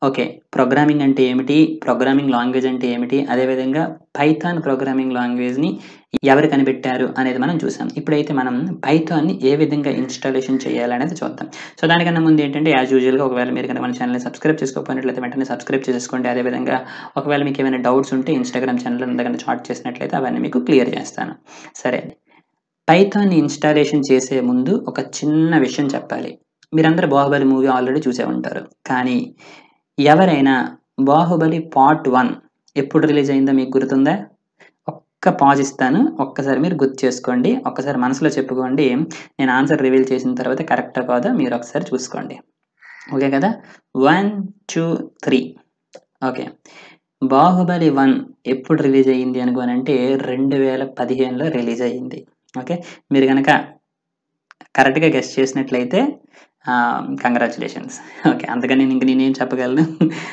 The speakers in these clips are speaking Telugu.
ఓకే. ప్రోగ్రామింగ్ అంటే ఏమిటి? ప్రోగ్రామింగ్ లాంగ్వేజ్ అంటే ఏమిటి? అదేవిధంగా పైథాన్ ప్రోగ్రామింగ్ లాంగ్వేజ్‌ని ఎవరు కనిపెట్టారు అనేది మనం చూసాం. ఇప్పుడైతే మనం పైథాన్‌ని ఏ విధంగా ఇన్‌స్టాలేషన్ చేయాలనేది చూద్దాం. సో, దానికన్నా ముందు ఏంటంటే యాజ్ యూజువల్‌గా ఒకవేళ మీరు గనక మన ఛానెల్‌ని సబ్స్క్రైబ్ చేసుకోకపోయినట్లయితే వెంటనే సబ్స్క్రైబ్ చేసేసుకోండి. అదేవిధంగా ఒకవేళ మీకేమైనా డౌట్స్ ఉంటే ఇన్‌స్టాగ్రామ్ ఛానెల్ ఉందా గనక చాట్ చేసినట్లయితే అవన్నీ మీకు క్లియర్ చేస్తాను. సరే. పైథాన్‌ని ఇన్‌స్టాలేషన్ చేసే ముందు ఒక చిన్న విషయం చెప్పాలి. మీరందరూ 'బాహుబలి' మూవీ ఆల్రెడీ చూసే ఉంటారు. కానీ ఎవరైనా 'బాహుబలి పార్ట్ 1' ఎప్పుడు రిలీజ్ అయిందో మీకు గుర్తుందా? ఒక్క పాజ్ ఇస్తాను. ఒక్కసారి మీరు గుర్తు చేసుకోండి. ఒక్కసారి మనసులో చెప్పుకోండి. నేను ఆన్సర్ రివీల్ చేసిన తర్వాత కరెక్టా కాదా మీరు ఒకసారి చూసుకోండి. ఓకే కదా! 1, 2, 3 ఓకే. 'బాహుబలి 1' ఎప్పుడు రిలీజ్ అయింది అనుకోనంటే 2015లో రిలీజ్ అయింది. ఓకే. మీరు గనక కరెక్ట్‌గా గెస్ చేసినట్లయితే కంగ్రాచ్యులేషన్స్. ఓకే. అంతకని నేనేం చెప్పగలను.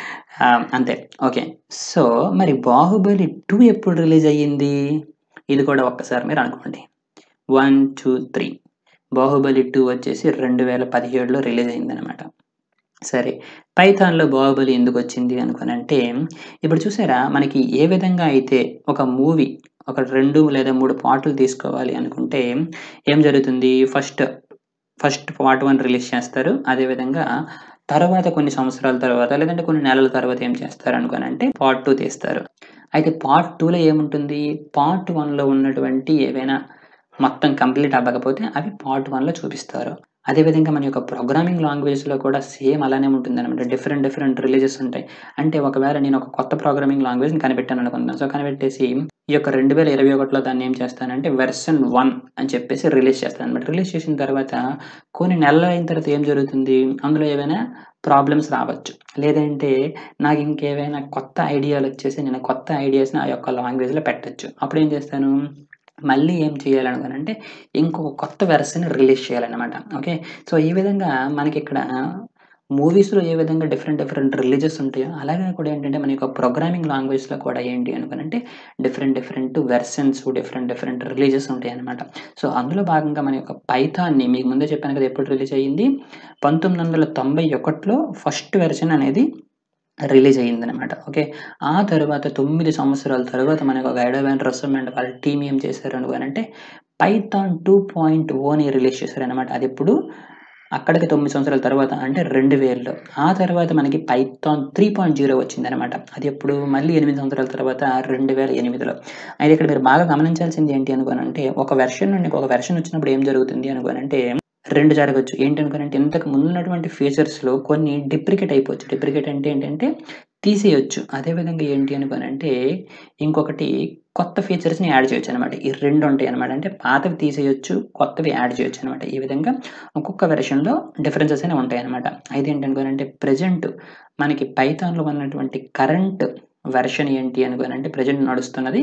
అంతే. ఓకే. సో, మరి 'బాహుబలి 2' ఎప్పుడు రిలీజ్ అయ్యింది? ఇది కూడా ఒక్కసారి మీరు అనుకోండి. 1, 2, 3 'బాహుబలి 2' వచ్చేసి 2017లో రిలీజ్ అయిందనమాట. సరే. పైథాన్‌లో 'బాహుబలి' ఎందుకొచ్చింది అనుకోనంటే, ఇప్పుడు చూసారా మనకి ఏ విధంగా అయితే ఒక మూవీ ఒక 2 లేదా 3 పార్టులు తీసుకోవాలి అనుకుంటే ఏం జరుగుతుంది? ఫస్ట్ పార్ట్ 1 రిలీజ్ చేస్తారు. అదేవిధంగా తర్వాత కొన్ని సంవత్సరాల తర్వాత లేదంటే కొన్ని నెలల తర్వాత ఏం చేస్తారనుకోనంటే పార్ట్ 2 తీస్తారు. అయితే పార్ట్ 2లో ఏముంటుంది? పార్ట్ 1లో ఉన్నటువంటి ఏవైనా మొత్తం కంప్లీట్ అవ్వకపోతే అవి పార్ట్ 1లో చూపిస్తారు. అదేవిధంగా మన యొక్క ప్రోగ్రామింగ్ లాంగ్వేజ్‌లో కూడా సేమ్ అలానే ఉంటుందనమాట. డిఫరెంట్ రిలీజెస్ ఉంటాయి. అంటే ఒకవేళ నేను ఒక కొత్త ప్రోగ్రామింగ్ లాంగ్వేజ్‌ని కనిపెట్టాననుకుందాం. సో, కనిపెట్టేసి ఈ యొక్క 2021లో దాన్ని ఏం చేస్తానంటే వెర్షన్ 1 అని చెప్పేసి రిలీజ్ చేస్తాననమాట. రిలీజ్ చేసిన తర్వాత కొన్ని నెలలయిన తర్వాత ఏం జరుగుతుంది? అందులో ఏవైనా ప్రాబ్లమ్స్ రావచ్చు. లేదంటే నాకింకేవైనా కొత్త ఐడియాలొచ్చేసి నేను కొత్త ఐడియాస్‌ని ఆ యొక్క లాంగ్వేజ్‌లో పెట్టొచ్చు. అప్పుడేం చేస్తాను? మళ్ళీ ఏం చేయాలనుకోనంటే ఇంకొక కొత్త వెర్షన్ రిలీజ్ చేయాలనమాట. ఓకే. సో, ఈ విధంగా మనకిక్కడ మూవీస్‌లో ఏ విధంగా డిఫరెంట్ రిలీజెస్ ఉంటాయో, అలాగే కూడా ఏంటంటే మన యొక్క ప్రోగ్రామింగ్ లాంగ్వేజ్‌లో కూడా ఏంటి అనుకోనంటే డిఫరెంట్ వెర్షన్స్, డిఫరెంట్ రిలీజెస్ ఉంటాయన్నమాట. సో, అందులో భాగంగా మన యొక్క పైథాన్‌ని మీకు ముందే చెప్పాను కదా! ఎప్పుడు రిలీజ్ అయ్యింది? 1991లో ఫస్ట్ వెర్షన్ అనేది రిలీజ్ అయిందనమాట. ఓకే. ఆ తరువాత 9 సంవత్సరాల తరువాత మనకు ఒక అడోబ్ రెస్యూమ్ అండ్ వాళ్ళ టీమ్ ఏం చేశారనుకోనంటే పైథాన్ 2.0ని రిలీజ్ చేశారనమాట. అదెప్పుడు అక్కడికి 9 సంవత్సరాల తర్వాత అంటే 2000లో. ఆ తర్వాత మనకి పైథాన్ 3.0 వచ్చిందనమాట. అదెప్పుడు మళ్ళీ 8 సంవత్సరాల తర్వాత 2008లో. అయితే ఇక్కడ మీరు బాగా గమనించాల్సింది ఏంటి అనుకోనంటే ఒక వెర్షన్ నుండి ఇంకొక వెర్షన్ వచ్చినప్పుడు ఏం జరుగుతుంది అనుకోనంటే 2 జరగొచ్చు. ఏంటనుకోనంటే ఇంతకు ముందున్నటువంటి ఫీచర్స్‌లో కొన్ని డిప్రికేట్ అయిపోవచ్చు. డిప్రికేట్ అంటే ఏంటంటే తీసేయొచ్చు. అదే విధంగా ఏంటి అనుకోనంటే ఇంకొకటి కొత్త ఫీచర్స్‌ని యాడ్ చేయొచ్చనమాట. ఈ 2 ఉంటాయనమాట. అంటే పాతవి తీసేయొచ్చు. కొత్తవి యాడ్ చేయొచ్చనమాట. ఈ విధంగా ఒక్కొక్క వెర్షన్‌లో డిఫరెన్సెస్ అనేవి ఉంటాయనమాట. అయితే ఏంటనుకోనంటే ప్రెజెంట్ మనకి పైథాన్‌లో ఉన్నటువంటి కరెంట్ వెర్షన్ ఏంటి అనుకోనంటే ప్రెజెంట్ నడుస్తున్నది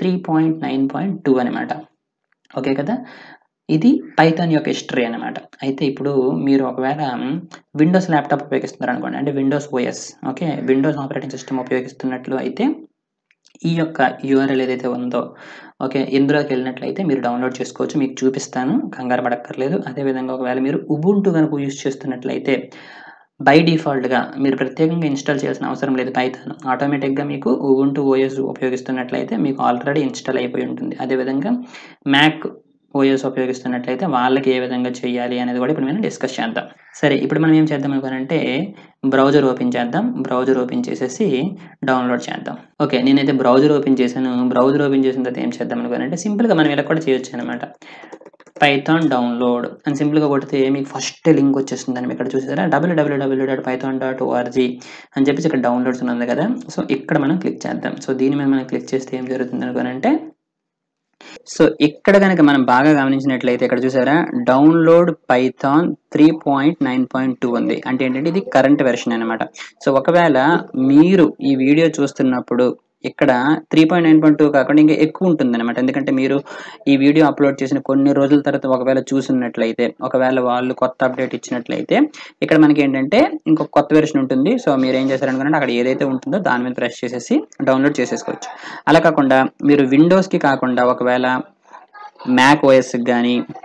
3.9.2 అనమాట. ఓకే కదా! ఇది పైథాన్ యొక్క హిస్టరీ అనమాట. అయితే ఇప్పుడు మీరు ఒకవేళ విండోస్ ల్యాప్‌టాప్ ఉపయోగిస్తున్నారనుకోండి. అంటే Windows OS okay. Windows operating system ఉపయోగిస్తున్నట్లు అయితే ఈ యొక్క యూఆర్ఎల్ ఏదైతే ఉందో ఓకే. ఇందులోకెళ్ళినట్లయితే మీరు డౌన్‌లోడ్ చేసుకోవచ్చు. మీకు చూపిస్తాను. కంగారు పడక్కర్లేదు. అదే విధంగా ఒకవేళ మీరు ఉబుంటు గనుక యూజ్ చేస్తున్నట్లయితే బై డిఫాల్ట్‌గా మీరు ప్రత్యేకంగా ఇన్‌స్టాల్ చేయాల్సిన అవసరం లేదు పైథాన్. ఆటోమేటిక్‌గా మీకు ఉబుంటు ఓఎస్ ఉపయోగిస్తున్నట్లయితే మీకు ఆల్రెడీ ఇన్‌స్టాల్ అయిపోయి ఉంటుంది. అదే విధంగా మ్యాక్ ఓఎస్ ఉపయోగిస్తున్నట్లయితే వాళ్ళకి ఏ విధంగా చేయాలి అనేది కూడా ఇప్పుడు మనం డిస్కస్ చేద్దాం. సరే ఇప్పుడు మనం ఏం చేద్దాం అనుకోనంటే బ్రౌజర్ ఓపెన్ చేద్దాం. బ్రౌజర్ ఓపెన్ చేసేసి డౌన్‌లోడ్ చేద్దాం. ఓకే. నేనైతే బ్రౌజర్ ఓపెన్ చేశాను. బ్రౌజర్ ఓపెన్ చేసిన తర్వాత ఏం చేద్దాం అనుకోనంటే సింపుల్‌గా మనం ఇలా కూడా చేయొచ్చనమాట. పైథాన్ డౌన్‌లోడ్ అని సింపుల్‌గా కొడితే మీకు ఫస్ట్ లింక్ వచ్చేస్తుందండి. ఇక్కడ చూసారా www.python.org అని చెప్పేసి ఇక్కడ డౌన్‌లోడ్స్ అని ఉంది కదా! సో, ఇక్కడ మనం క్లిక్ చేద్దాం. సో, దీని మీద మనం క్లిక్ చేస్తే ఏం జరుగుతుంది అనుకోనంటే సో, ఇక్కడ గనక మనం బాగా గమనించినట్లయితే ఇక్కడ చూసారా? డౌన్‌లోడ్ పైథాన్ 3.9.2 ఉంది. అంటే ఏంటంటే ఇది కరెంట్ వెర్షన్ అనమాట. సో, ఒకవేళ మీరు ఈ వీడియో చూస్తున్నప్పుడు ఇక్కడ 3.9.2 కాకుండా ఇంకా ఎక్కువ ఉంటుందనమాట. ఎందుకంటే మీరు ఈ వీడియో అప్‌లోడ్ చేసిన కొన్ని రోజుల తర్వాత ఒకవేళ చూసున్నట్లయితే, ఒకవేళ వాళ్ళు కొత్త అప్‌డేట్ ఇచ్చినట్లయితే ఇక్కడ మనకేంటంటే ఇంకొక కొత్త వెర్షన్ ఉంటుంది. సో, మీరేం చేశారనుకునంటే అక్కడ ఏదైతే ఉంటుందో దాని మీద ప్రెస్ చేసేసి డౌన్‌లోడ్ చేసేసుకోవచ్చు. అలా కాకుండా మీరు విండోస్‌కి కాకుండా ఒకవేళ మ్యాక్ ఓఎస్‌కి గాని,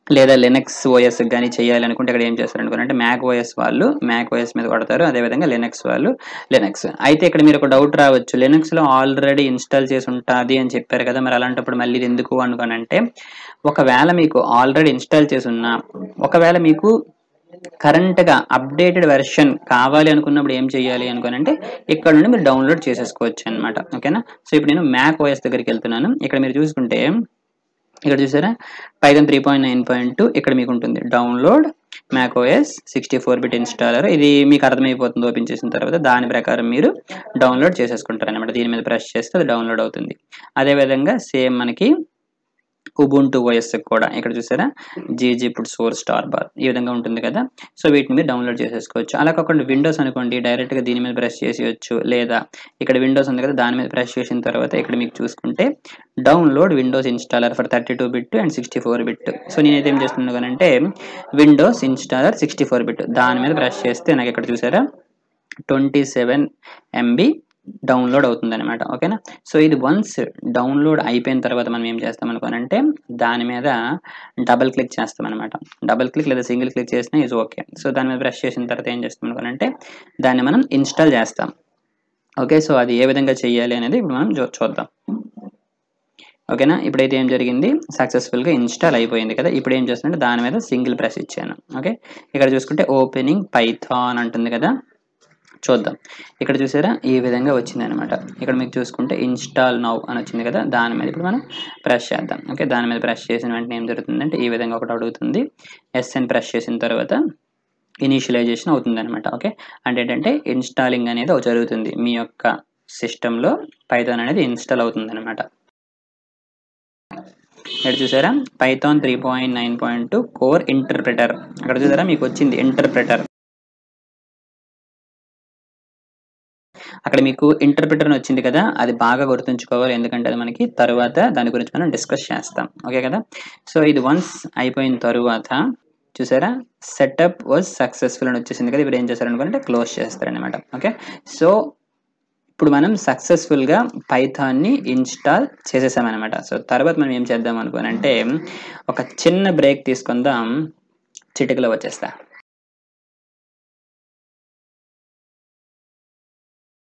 లేదా లినక్స్ ఓఎస్ గానీ చేయాలనుకుంటే ఇక్కడ ఏం చేస్తారనుకోండి, మ్యాక్ ఓఎస్ వాళ్ళు మ్యాక్ ఓఎస్ మీద కొడతారు. అదేవిధంగా లినక్స్ వాళ్ళు లినక్స్. అయితే ఇక్కడ మీరు ఒక డౌట్ రావచ్చు, లినక్స్‌లో ఆల్రెడీ ఇన్‌స్టాల్ చేసి ఉంటాది అని చెప్పారు కదా! మరి అలాంటప్పుడు మళ్ళీ ఇది ఎందుకు అనుకోనంటే, ఒకవేళ మీకు ఆల్రెడీ ఇన్‌స్టాల్ చేసున్నా, ఒకవేళ మీకు కరెంట్‌గా అప్‌డేటెడ్ వెర్షన్ కావాలి అనుకున్నప్పుడు ఏం చేయాలి అనుకోనంటే, ఇక్కడ నుండి మీరు డౌన్‌లోడ్ చేసేసుకోవచ్చనమాట. ఓకేనా? సో, ఇప్పుడు నేను మ్యాక్ ఓఎస్ దగ్గరికెళ్తున్నాను. ఇక్కడ మీరు చూసుకుంటే, ఇక్కడ చూసారా పైథాన్ 3.9.2 ఇక్కడ మీకు ఉంటుంది download Mac OS 64 bit installer. ఇది మీకు అర్థమైపోతుంది ఓపెన్ చేసిన తర్వాత. దాని ప్రకారం మీరు డౌన్లోడ్ చేసేసుకుంటారు అనమాట. దీని మీద ప్రెస్ చేస్తే అది డౌన్లోడ్ అవుతుంది. అదేవిధంగా సేమ్ మనకి ఉబుంటూ ఓఎస్ కూడా ఇక్కడ చూసారా జీజీ ఇప్పుడు సోర్స్ స్టార్ బార్ ఈ విధంగా ఉంటుంది కదా. సో వీటిని మీరు డౌన్లోడ్ చేసేసుకోవచ్చు. అలా కాకుండా విండోస్ అనుకోండి, డైరెక్ట్గా దీని మీద ప్రెస్ చేసేయచ్చు. లేదా ఇక్కడ విండోస్ ఉంది కదా, దాని మీద ప్రెస్ చేసిన తర్వాత ఇక్కడ మీకు చూసుకుంటే download Windows installer for 32 bit and 64 bit. So నేనైతే ఏం చేస్తున్నాను అంటే విండోస్ ఇన్స్టాలర్ 64 బిట్ దాని మీద ప్రెస్ చేస్తే నాకు ఇక్కడ చూసారా 27 MB డౌన్లోడ్ అవుతుంది అనమాట. ఓకేనా? సో ఇది వన్స్ డౌన్లోడ్ అయిపోయిన తర్వాత మనం ఏం చేస్తాం అనుకోనంటే దాని మీద డబుల్ క్లిక్ చేస్తాం అనమాట. డబుల్ క్లిక్ లేదా సింగిల్ క్లిక్ చేసినా ఈజ్ ఓకే. సో దాని మీద ప్రెస్ చేసిన తర్వాత ఏం చేస్తాం అనుకోనంటే దాన్ని మనం ఇన్స్టాల్ చేస్తాం. ఓకే, సో అది ఏ విధంగా చేయాలి అనేది ఇప్పుడు మనం చూద్దాం. ఓకేనా? ఇప్పుడైతే ఏం జరిగింది, సక్సెస్ఫుల్గా ఇన్స్టాల్ అయిపోయింది కదా. ఇప్పుడు ఏం చేస్తుంటే దాని మీద సింగిల్ ప్రెస్ ఇచ్చాను. ఓకే, ఇక్కడ చూసుకుంటే ఓపెనింగ్ పైథాన్ అంటుంది కదా, చూద్దాం. ఇక్కడ చూసారా ఈ విధంగా వచ్చింది అనమాట. ఇక్కడ మీకు చూసుకుంటే ఇన్స్టాల్ నౌ అని వచ్చింది కదా, దాని మీద ఇప్పుడు మనం ప్రెస్ చేద్దాం. ఓకే, దాని మీద ప్రెస్ చేసిన వెంటనే ఏం జరుగుతుందంటే ఈ విధంగా ఒకటి అడుగుతుంది. ఎస్ అని ప్రెస్ చేసిన తర్వాత ఇనిషియలైజేషన్ అవుతుంది అనమాట. ఓకే, అంటే ఏంటంటే ఇన్స్టాలింగ్ అనేది జరుగుతుంది. మీ యొక్క సిస్టంలో పైథాన్ అనేది ఇన్స్టాల్ అవుతుంది అనమాట. ఇక్కడ చూసారా పైథాన్ 3.9.2 కోర్ ఇంటర్ప్రిటర్. అక్కడ చూసారా మీకు వచ్చింది ఇంటర్ప్రిటర్. అక్కడ మీకు ఇంటర్ప్రిటర్ అని వచ్చింది కదా, అది బాగా గుర్తుంచుకోవాలి. ఎందుకంటే అది మనకి తరువాత దాని గురించి మనం డిస్కస్ చేస్తాం. ఓకే కదా. సో ఇది వన్స్ అయిపోయిన తరువాత చూసారా సెటప్ వాజ్ సక్సెస్ఫుల్ అని వచ్చేసింది కదా. ఇప్పుడు ఏం చేస్తారనుకుంటే క్లోజ్ చేస్తారనమాట. ఓకే, సో ఇప్పుడు మనం సక్సెస్ఫుల్గా పైథాన్ని ఇన్స్టాల్ చేసేసామన్నమాట. సో తర్వాత మనం ఏం చేద్దాం అనుకోనంటే ఒక చిన్న బ్రేక్ తీసుకుందాం, చిటికలో వచ్చేస్తా.